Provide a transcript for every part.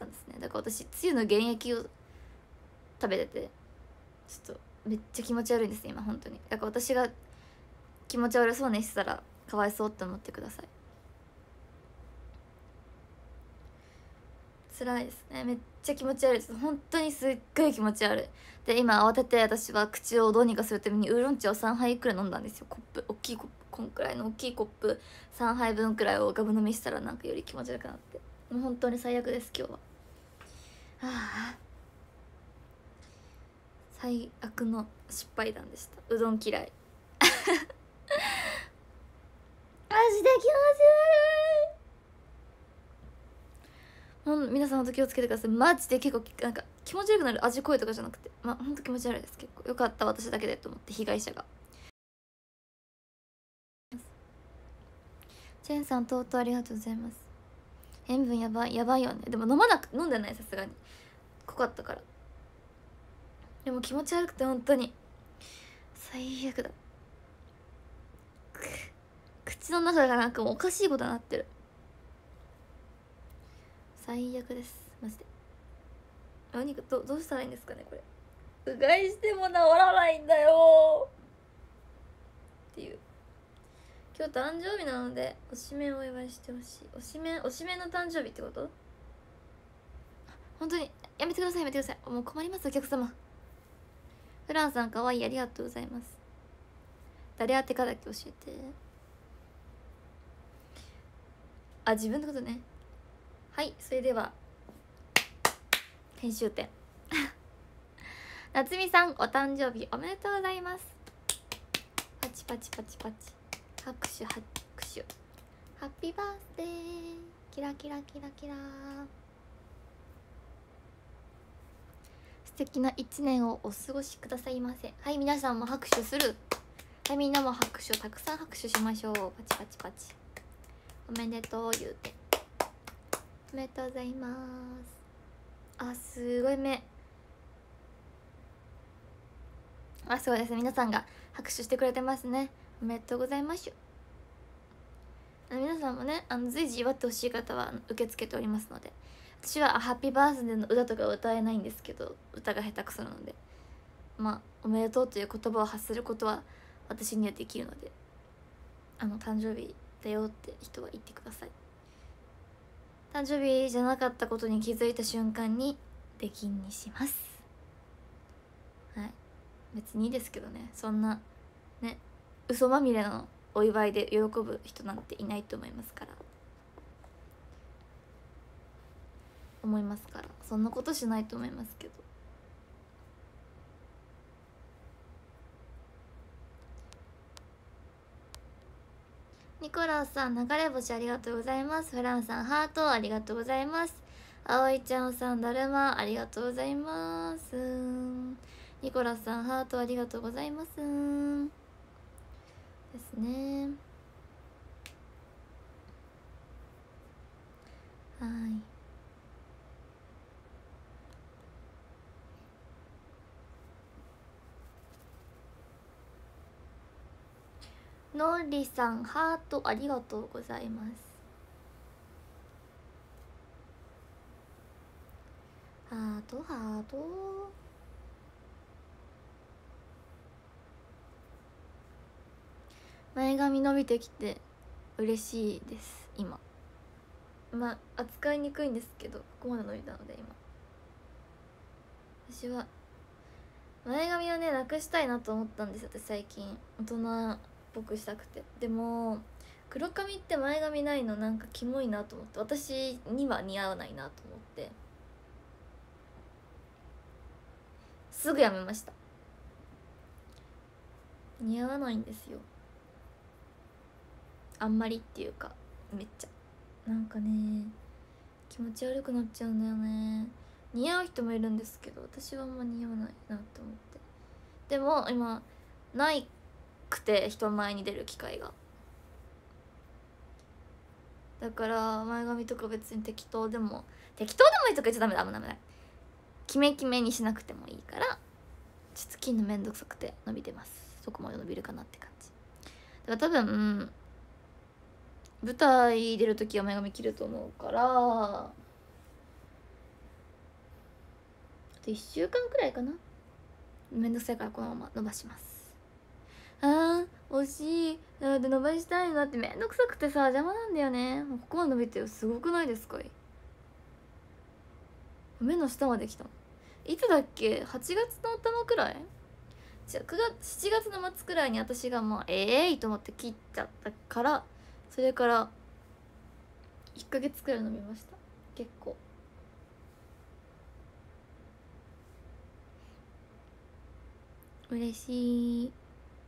なんですね。だから私つゆの原液を食べててちょっとめっちゃ気持ち悪いんです今本当に。だから私が気持ち悪そうにしてたらかわいそうって思ってください。辛いですね、めっちゃ気持ち悪いです本当に。すっごい気持ち悪い。で今慌てて私は口をどうにかするためにウーロン茶を3杯くらい飲んだんですよ。コップ、大きいコップ、こんくらいの大きいコップ3杯分くらいをガブ飲みしたらなんかより気持ち悪くなって、もう本当に最悪です今日は。ああ最悪の失敗談でした。うどん嫌いマジで気持ち悪い。皆さんほんと気をつけてくださいマジで。結構なんか気持ち悪くなる味濃いとかじゃなくてほんと気持ち悪いです。結構よかった私だけでと思って被害者が。チェンさんとうとうありがとうございます。塩分やばいよね。でも飲んでないさすがに濃かったから。でも気持ち悪くて本当に最悪だ。口の中がなんかもうおかしいことになってる。最悪ですマジで。何かどうしたらいいんですかねこれ。うがいしても治らないんだよっていう。今日誕生日なのでおしめをお祝いしてほしい。おしめの誕生日ってこと？本当にやめてくださいもう困りますお客様。フランさんかわいいありがとうございます。誰宛てかだけ教えて。あ、自分のことね。はい、それでは編集点夏美さんお誕生日おめでとうございます。パチパチパチパチ拍手ハッピーバースデーキラキラキラキラ。素敵な一年をお過ごしくださいませ。はい、皆さんも拍手する。はい、みんなも拍手をたくさん拍手しましょう。パチパチパチおめでとう言うて。おめでとうございます。あ、すごい目。あ、そうですね、皆さんが拍手してくれてますね。おめでとうございます。皆さんもね随時祝ってほしい方は受け付けておりますので。私はハッピーバースデーの歌とか歌えないんですけど、歌が下手くそなので、まあおめでとうという言葉を発することは私にはできるので、誕生日だよって人は言ってください。誕生日じゃなかったことに気づいた瞬間に出禁にします。はい、別にいいですけどね、そんなね嘘まみれのお祝いで喜ぶ人なんていないと思いますから、そんなことしないと思いますけど。ニコラスさん流れ星ありがとうございます。フランさんハートありがとうございます。あおいちゃんさんだるまありがとうございます。ニコラスさんハートありがとうございますですね。はい、のりさんハートありがとうございます。ハート前髪伸びてきて嬉しいです今。まあ扱いにくいんですけど、ここまで伸びたので今私は前髪をねなくしたいなと思ったんですよ。私最近大人っぽくしたくて。でも黒髪って前髪ないのなんかキモいなと思って、私には似合わないなと思ってすぐやめました。似合わないんですよあんまりっていうか、めっちゃなんかね気持ち悪くなっちゃうんだよね。似合う人もいるんですけど私はあんま似合わないなと思って。でも今ないくて人前に出る機会が、だから前髪とか別に適当でもいいとか言っちゃダメだ。ダメキメキメにしなくてもいいから、ちょっと切るのめんどくさくて伸びてます。そこまで伸びるかなって感じだから多分舞台出る時は前髪切ると思うから、 と1週間くらいかな。めんどくさいからこのまま伸ばします。あー惜しい。だって伸ばしたいなってめんどくさくてさ邪魔なんだよね。もうここまで伸びてる。すごくないですか？目の下まで来たのいつだっけ？ 8 月の頭くらい、じゃあ7月の末くらいに私がまあと思って切っちゃったから、それから1ヶ月くらい伸びました。結構嬉しい。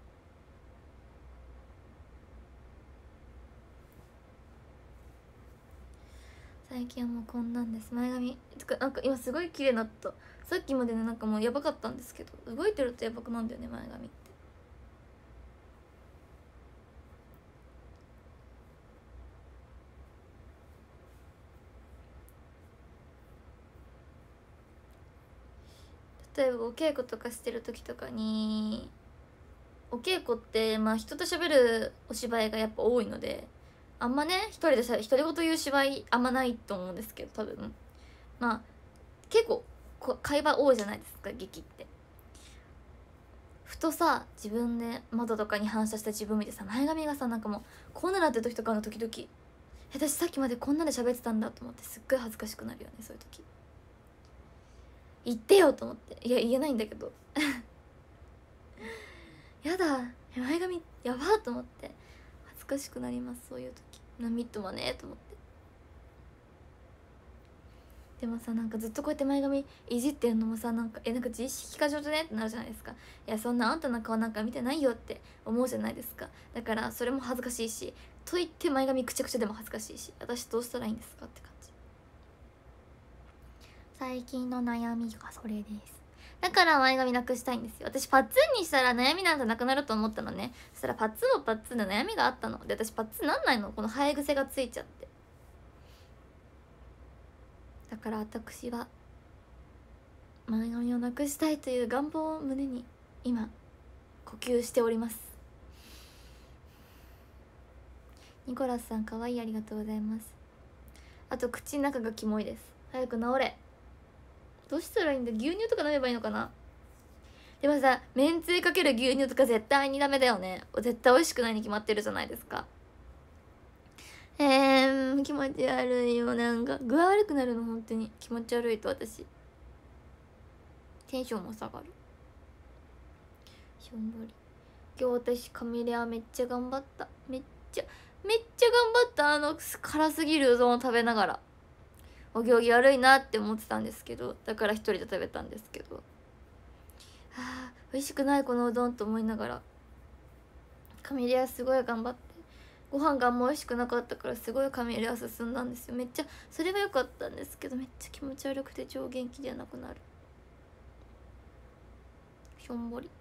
最近はもうこんなんです。前髪てかなんか今すごい綺麗になった。さっきまでねなんかもうやばかったんですけど、動いてるとやばくなんだよね前髪って。例えばお稽古とかしてる時とかに、お稽古ってまあ人と喋るお芝居がやっぱ多いので、あんまね一人で独り言言う芝居あんまないと思うんですけど、多分まあ結構会話多いじゃないですか劇って。ふとさ自分で窓とかに反射した自分見てさ、前髪がさなんかもうこんななってる時とかの時々、私さっきまでこんなで喋ってたんだと思ってすっごい恥ずかしくなるよね。そういう時言ってよと思って、いや言えないんだけどやだ前髪やばと思って恥ずかしくなります。そういう時なみっともねと思って。でもさなんかずっとこうやって前髪いじってるのもさなんかなんか自意識過剰じゃねってなるじゃないですか。いやそんなあんたの顔なんか見てないよって思うじゃないですか。だからそれも恥ずかしいし、と言って前髪くちゃくちゃでも恥ずかしいし、私どうしたらいいんですかって感じ。最近の悩みがそれです。だから前髪なくしたいんですよ。私パッツンにしたら悩みなんてなくなると思ったのね。そしたらパッツンもパッツンで悩みがあったので、私パッツンなんないの、この生え癖がついちゃって。だから私は前髪をなくしたいという願望を胸に今呼吸しております。ニコラスさんかわいい、ありがとうございます。あと口の中がキモいです。早く治れ。どうしたらいいんだ。牛乳とか飲めばいいのかな。でもさめんつゆかける牛乳とか絶対にダメだよね。絶対美味しくないに決まってるじゃないですか。気持ち悪いよ。なんか具合悪くなるの本当に気持ち悪いと私テンションも下がる。しょんぼり。今日私カミレアめっちゃ頑張った。めっちゃ頑張った。辛すぎるうどんを食べながらお行儀悪いなって思ってたんですけど、だから一人で食べたんですけど、美味しくないこのうどんと思いながら、カミレアすごい頑張って、ご飯があんま美味しくなかったからすごいカミレア進んだんですよ。めっちゃそれは良かったんですけど、めっちゃ気持ち悪くて超元気じゃなくなる。しょんぼり。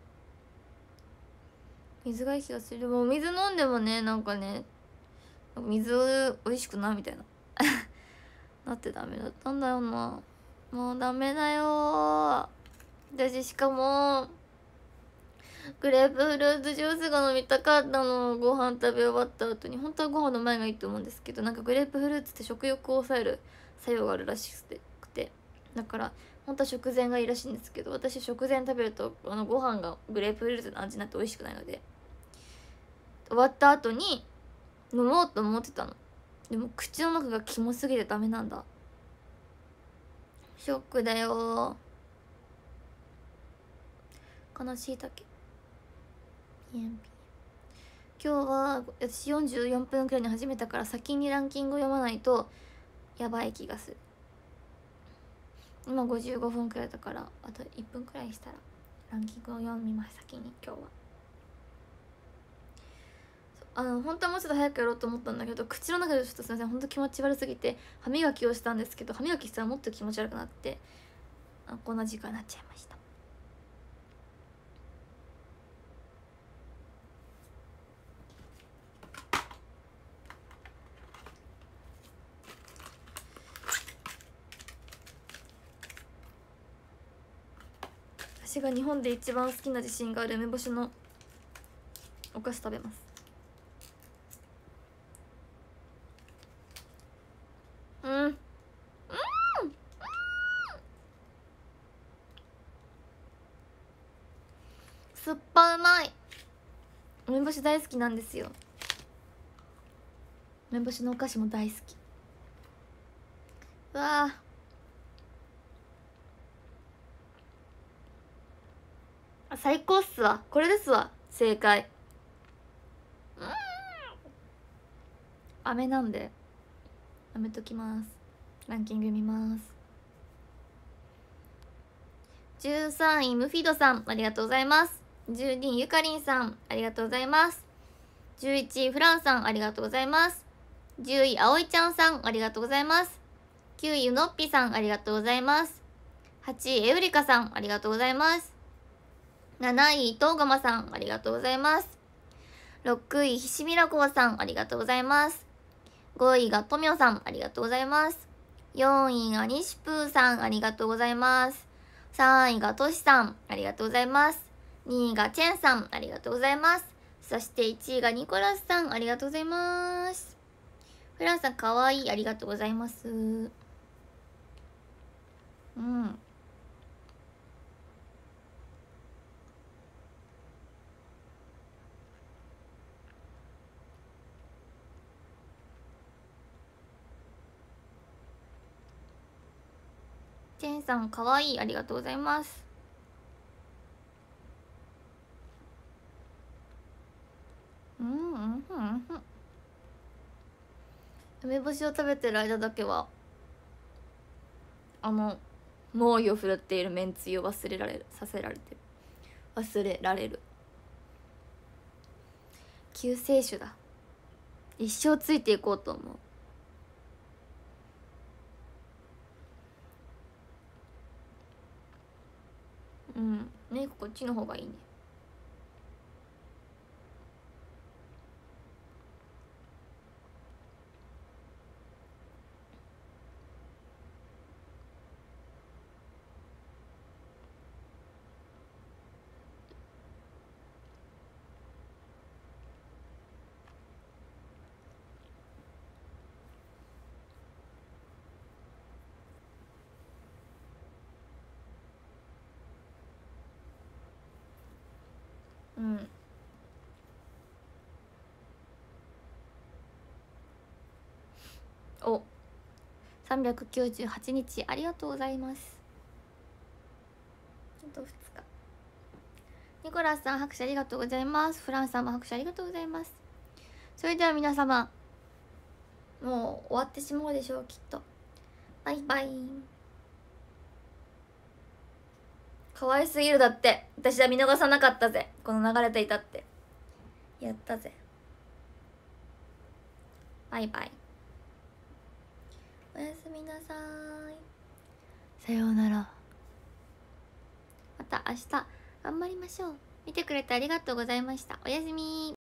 水がいい気がする。でも水飲んでもねなんかね水美味しくないみたいななってダメだったんだよな。もうダメだよ私。しかもグレープフルーツジュースが飲みたかったの。ご飯食べ終わった後に。本当はご飯の前がいいと思うんですけど、なんかグレープフルーツって食欲を抑える作用があるらしくて、だから本当は食前がいいらしいんですけど、私食前食べるとご飯がグレープフルーツの味になって美味しくないので、終わった後に飲もうと思ってたの。でも口の中がキモすぎてダメなんだ。ショックだよ。悲しいだけ。今日は私44分くらいに始めたから、先にランキングを読まないとやばい気がする。今55分くらいだから、あと1分くらいしたらランキングを読みます。先に今日は本当はもうちょっと早くやろうと思ったんだけど、口の中でちょっとすいません本当気持ち悪すぎて歯磨きをしたんですけど、歯磨きしたらもっと気持ち悪くなって、こんな時間になっちゃいました。私が日本で一番好きな自信がある梅干しのお菓子食べます。 酸っぱうまい。梅干し大好きなんですよ。梅干しのお菓子も大好き。うわあ、最高っすわ。これですわ、正解。飴なんで飴ときます。ランキング見ます。13位ムフィドさん、ありがとうございます。12位ゆかりんさん、ありがとうございます。11位フランさん、ありがとうございます。10位あおいちゃんさん、ありがとうございます。9位ゆのっぴさん、ありがとうございます。8位エウリカさん、ありがとうございます。7位とうがまさん、ありがとうございます。6位ひしみらこうさん、ありがとうございます。5位がとみょさん、ありがとうございます。4位がにしぷーさん、ありがとうございます。3位がとしさん、ありがとうございます。2位がチェンさん、ありがとうございます。そして1位がニコラスさん、ありがとうございます。フランさんかわいい、ありがとうございます。チェンさんかわいい、ありがとうございます。梅干しを食べてる間だけは猛威を振るっているめんつゆを忘れられる救世主だ。一生ついていこうと思う。ね、こっちの方がいいね。お、398日ありがとうございます。あと2日。ニコラスさん拍手ありがとうございます。フランスさんも拍手ありがとうございます。それでは皆様、もう終わってしまうでしょう、きっと。バイバイ。可愛すぎる。だって私は見逃さなかったぜ、この流れていたって。やったぜ。バイバイ。おやすみなさい。さようなら。また明日頑張りましょう。見てくれてありがとうございました。おやすみ。